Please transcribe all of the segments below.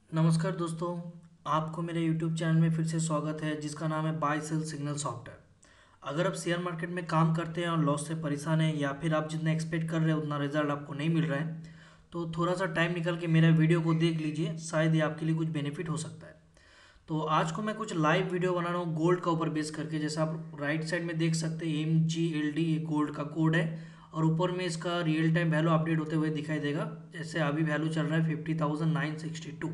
नमस्कार दोस्तों। आपको मेरे YouTube चैनल में फिर से स्वागत है जिसका नाम है बाय सेल सिग्नल सॉफ्टवेयर। अगर आप शेयर मार्केट में काम करते हैं और लॉस से परेशान हैं या फिर आप जितना एक्सपेक्ट कर रहे हैं उतना रिजल्ट आपको नहीं मिल रहा है तो थोड़ा सा टाइम निकल के मेरा वीडियो को देख लीजिए, शायद ये आपके लिए कुछ बेनिफिट हो सकता है। तो आज को मैं कुछ लाइव वीडियो बना रहा हूँ गोल्ड का ऊपर बेस करके। जैसे आप राइट साइड में देख सकते हैं MGLD ये गोल्ड का कोड है और ऊपर में इसका रियल टाइम वैल्यू अपडेट होते हुए दिखाई देगा। जैसे अभी वैल्यू चल रहा है 50,962।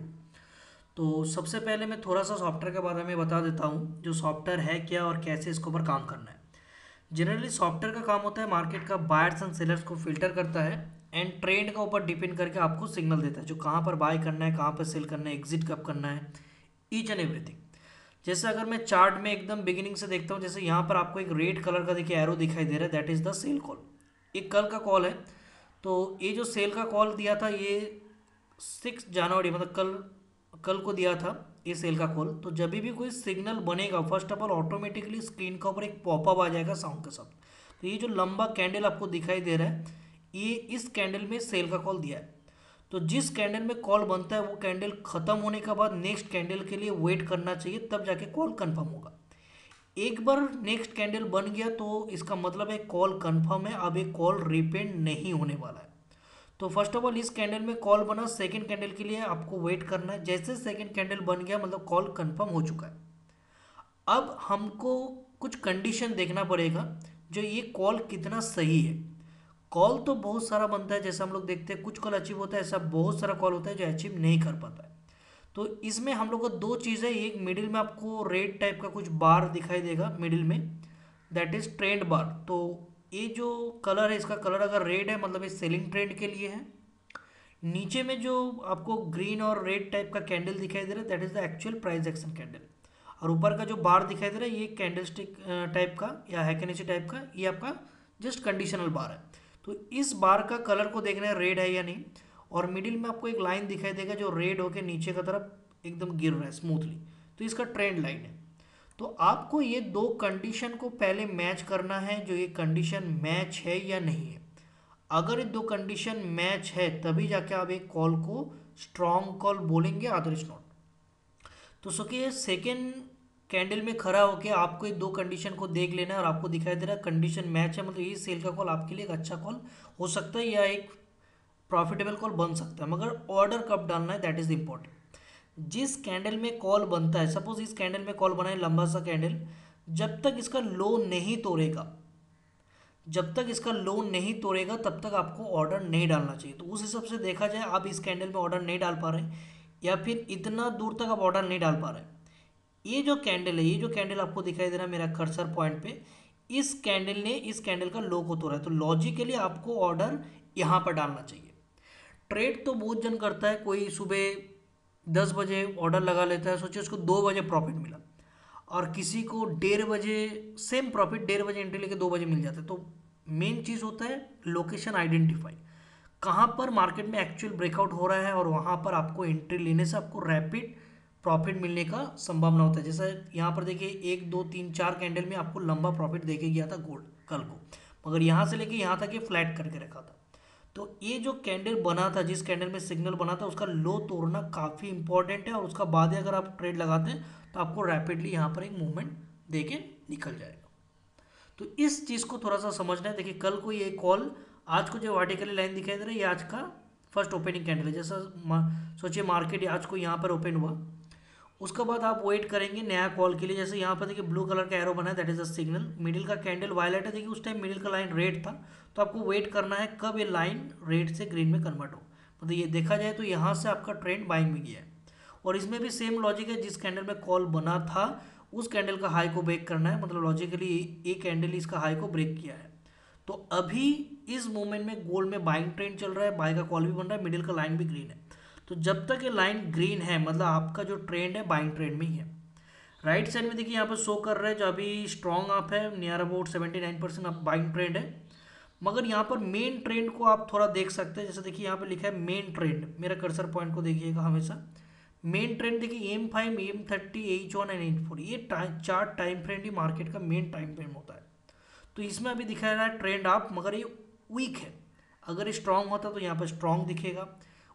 तो सबसे पहले मैं थोड़ा सा सॉफ्टवेयर के बारे में बता देता हूँ, जो सॉफ्टवेयर है क्या और कैसे इसके ऊपर काम करना है। जनरली सॉफ्टवेयर का काम होता है मार्केट का बायर्स एंड सेलर्स को फिल्टर करता है एंड ट्रेंड का ऊपर डिपेंड करके आपको सिग्नल देता है, जो कहाँ पर बाय करना है, कहाँ पर सेल करना है, एग्जिट कब करना है, ईच एंड एवरीथिंग। जैसे अगर मैं चार्ट में एकदम बिगिनिंग से देखता हूँ, जैसे यहाँ पर आपको एक रेड कलर का देखिए एरो दिखाई दे रहा है, that is the sell call. एक कल का कॉल है। तो ये जो सेल का कॉल दिया था ये 6 जनवरी मतलब कल कल को दिया था ये सेल का कॉल। तो जब भी कोई सिग्नल बनेगा first of all automatically screen का ऊपर एक पॉपअप आ जाएगा साउंड के साथ। तो ये जो लंबा कैंडल आपको दिखाई दे रहा है, ये इस कैंडल में सेल का कॉल दिया है। तो जिस कैंडल में कॉल बनता है वो कैंडल खत्म होने के बाद नेक्स्ट कैंडल के लिए वेट करना चाहिए, तब जाके कॉल कंफर्म होगा। एक बार नेक्स्ट कैंडल बन गया तो इसका मतलब है कॉल कंफर्म है, अब एक कॉल रिपेंड नहीं होने वाला है। तो फर्स्ट ऑफ ऑल इस कैंडल में कॉल बना, सेकंड कैंडल के लिए आपको वेट करना है। जैसे सेकंड कैंडल बन गया मतलब कॉल कंफर्म हो चुका है। अब हमको कुछ कंडीशन देखना पड़ेगा, जो ये कॉल कितना सही है। कॉल तो बहुत सारा बनता है, जैसे हम लोग देखते हैं कुछ कॉल अचीव होता है, ऐसा बहुत सारा कॉल होता है जो अचीव नहीं कर पाता है। तो इसमें हम लोग को दो चीज़ें, एक मिडिल में आपको रेड टाइप का कुछ बार दिखाई देगा मिडिल में, दैट इज ट्रेंड बार। तो ये जो कलर है इसका कलर अगर रेड है मतलब ये सेलिंग ट्रेंड के लिए है। नीचे में जो आपको ग्रीन और रेड टाइप का कैंडल दिखाई दे रहा है that is the actual price action candle. और ऊपर का जो बार दिखाई दे रहा है ये कैंडल स्टिक टाइप का या हैकेनेसी टाइप का, ये आपका जस्ट कंडीशनल बार है। तो इस बार का कलर को देखना है रेड है या नहीं। और मिडिल में आपको एक लाइन दिखाई देगा जो रेड होके नीचे की तरफ एकदम गिर रहा है स्मूथली, तो इसका ट्रेंड लाइन है। तो आपको ये दो कंडीशन को पहले मैच करना है, जो ये कंडीशन मैच है या नहीं है। अगर ये दो कंडीशन मैच है तभी जाके आप एक कॉल को स्ट्रॉन्ग कॉल बोलेंगे, अदरवाइज नॉट। तो सो कि सेकेंड कैंडल में खड़ा होके आपको ये दो कंडीशन को देख लेना है और आपको दिखाई दे रहा है कंडीशन मैच है, मतलब ये सेल का कॉल आपके लिए एक अच्छा कॉल हो सकता है या एक प्रॉफिटेबल कॉल बन सकता है। मगर ऑर्डर कब डालना है दैट इज इंपॉर्टेंट। जिस कैंडल में कॉल बनता है, सपोज इस कैंडल में कॉल बना है लंबा सा कैंडल, जब तक इसका लो नहीं तोड़ेगा, जब तक इसका लोन नहीं तोड़ेगा तब तक आपको ऑर्डर नहीं डालना चाहिए। तो उस हिसाब से देखा जाए आप इस कैंडल में ऑर्डर नहीं डाल पा रहे या फिर इतना दूर तक आप ऑर्डर नहीं डाल पा रहे। ये जो कैंडल है, ये जो कैंडल आपको दिखाई दे रहा है मेरा कर्सर पॉइंट पे, इस कैंडल ने इस कैंडल का लो को तोड़ा है, तो लॉजिकली आपको ऑर्डर यहाँ पर डालना चाहिए। ट्रेड तो बहुत जन करता है, कोई सुबह 10 बजे ऑर्डर लगा लेता है, सोचिए उसको 2 बजे प्रॉफिट मिला, और किसी को 1:30 बजे सेम प्रॉफिट 1:30 बजे एंट्री लेके 2 बजे मिल जाता है। तो मेन चीज़ होता है लोकेशन आइडेंटिफाई, कहाँ पर मार्केट में एक्चुअल ब्रेकआउट हो रहा है और वहाँ पर आपको एंट्री लेने से आपको रैपिड प्रॉफिट मिलने का संभावना होता है। जैसे यहाँ पर देखिए 1 2 3 4 कैंडल में आपको लंबा प्रॉफिट देके गया था गोल्ड कल को, मगर यहाँ से लेके यहाँ तक ये फ्लैट करके रखा था। तो ये जो कैंडल बना था, जिस कैंडल में सिग्नल बना था, उसका लो तोड़ना काफ़ी इंपॉर्टेंट है और उसका बाद ही अगर आप ट्रेड लगाते हैं तो आपको रैपिडली यहाँ पर एक मूवमेंट दे के निकल जाएगा। तो इस चीज़ को थोड़ा सा समझना है। देखिए कल को ये कॉल, आज को जो वर्टिकली लाइन दिखाई दे रहा है ये आज का फर्स्ट ओपनिंग कैंडल है। जैसा सोचिए मार्केट आज को यहाँ पर ओपन हुआ, उसके बाद आप वेट करेंगे नया कॉल के लिए। जैसे यहाँ पर देखिए ब्लू कलर का एरो बना है that is a signal, middle का कैंडल वायलेट है, देखिए उस टाइम मिडिल का लाइन रेड था। तो आपको वेट करना है कब ये लाइन रेड से ग्रीन में कन्वर्ट हो। मतलब ये देखा जाए तो यहाँ से आपका ट्रेंड बाइंग में गया है। और इसमें भी सेम लॉजिक है, जिस कैंडल में कॉल बना था उस कैंडल का हाई को ब्रेक करना है, मतलब लॉजिकली एक कैंडल इसका हाई को ब्रेक किया है। तो अभी इस मोमेंट में गोल्ड में बाइंग ट्रेंड चल रहा है, बाय का कॉल भी बन रहा है, मिडिल का लाइन भी ग्रीन है। तो जब तक ये लाइन ग्रीन है मतलब आपका जो ट्रेंड है बाइंग ट्रेंड में ही है। राइट साइड में देखिए यहाँ पर शो कर रहा है जो अभी स्ट्रॉन्ग अप है, near about 79% up buying trend है। मगर यहाँ पर मेन ट्रेंड को आप थोड़ा देख सकते हैं। जैसे देखिए यहाँ पर लिखा है मेन ट्रेंड, मेरा कर्सर पॉइंट को देखिएगा हमेशा। मेन ट्रेंड देखिए M5 M30 H1 and H4, ये चार टाइम फ्रेम ही मार्केट का मेन टाइम फ्रेम होता है। तो इसमें अभी दिखा रहा है ट्रेंड आप, मगर ये वीक है। अगर स्ट्रांग होता तो यहाँ पर स्ट्रांग दिखेगा,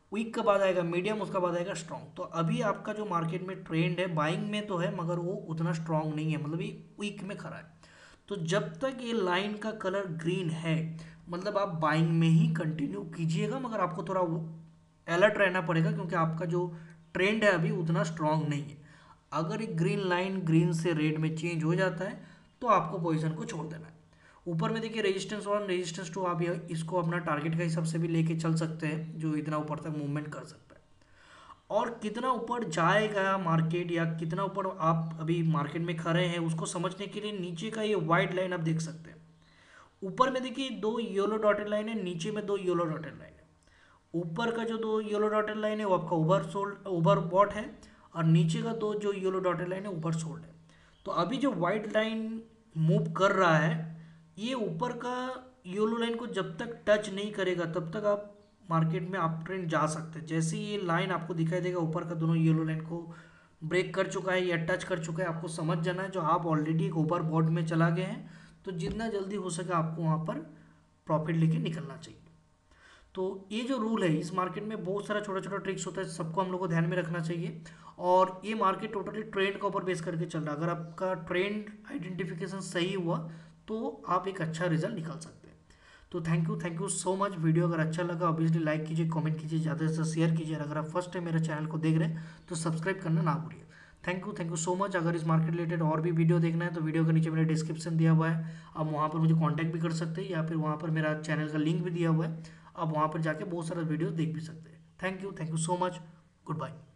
वीक के बाद आएगा मीडियम, उसके बाद आएगा स्ट्रॉन्ग। तो अभी आपका जो मार्केट में ट्रेंड है बाइंग में तो है, मगर वो उतना स्ट्रॉन्ग नहीं है, मतलब ये वीक में खड़ा है। तो जब तक ये लाइन का कलर ग्रीन है, मतलब आप बाइंग में ही कंटिन्यू कीजिएगा, मगर आपको थोड़ा अलर्ट रहना पड़ेगा, क्योंकि आपका जो ट्रेंड है अभी उतना स्ट्रॉन्ग नहीं है। अगर एक ग्रीन लाइन ग्रीन से रेड में चेंज हो जाता है तो आपको पोजीशन को छोड़ देना है। ऊपर में देखिए रेजिस्टेंस 1 रेजिस्टेंस 2, आप इसको अपना टारगेट का हिसाब से भी लेके चल सकते हैं, जो इतना ऊपर तक मूवमेंट कर सकता है। और कितना ऊपर जाएगा मार्केट या कितना ऊपर आप अभी मार्केट में खड़े हैं उसको समझने के लिए नीचे का ये वाइट लाइन आप देख सकते हैं। ऊपर में देखिए 2 येलो डॉटेड लाइन है, नीचे में 2 येलो डॉटेड लाइन है। ऊपर का जो 2 येलो डॉटेड लाइन है वो आपका ओवर बॉट है, और नीचे का 2 जो येलो डॉटेड लाइन है ऊपर सोल्ड है। तो अभी जो वाइट लाइन मूव कर रहा है, ये ऊपर का येलो लाइन को जब तक टच नहीं करेगा तब तक आप मार्केट में अप ट्रेंड जा सकते हैं। जैसे ये लाइन आपको दिखाई देगा ऊपर का दोनों येलो लाइन को ब्रेक कर चुका है या टच कर चुका है, आपको समझ जाना है जो आप ऑलरेडी एक ओवर बॉट में चला गए हैं, तो जितना जल्दी हो सके आपको वहाँ पर प्रॉफिट लेके निकलना चाहिए। तो ये जो रूल है, इस मार्केट में बहुत सारा छोटा छोटा ट्रिक्स होता है, सबको हम लोग को ध्यान में रखना चाहिए। और ये मार्केट टोटली ट्रेंड के ऊपर बेस करके चल रहा है। अगर आपका ट्रेंड आइडेंटिफिकेशन सही हुआ तो आप एक अच्छा रिजल्ट निकाल सकते हैं। तो thank you so much. Video अगर अच्छा लगा ऑब्वियसली लाइक कीजिए, कमेंट कीजिए, ज़्यादा से ज़्यादा शेयर कीजिए। अगर आप फर्स्ट टाइम मेरे चैनल को देख रहे हैं तो सब्सक्राइब करना ना भूलिए। Thank you so much. अगर इस मार्केट रिलेटेड और भी वीडियो देखना है तो वीडियो के नीचे मेरा डिस्क्रिप्शन दिया हुआ है, आप वहाँ पर मुझे कांटेक्ट भी कर सकते हैं, या फिर वहाँ पर मेरा चैनल का लिंक भी दिया हुआ है, आप वहाँ पर जाके बहुत सारा वीडियो देख भी सकते हैं। Thank you so much. Good bye.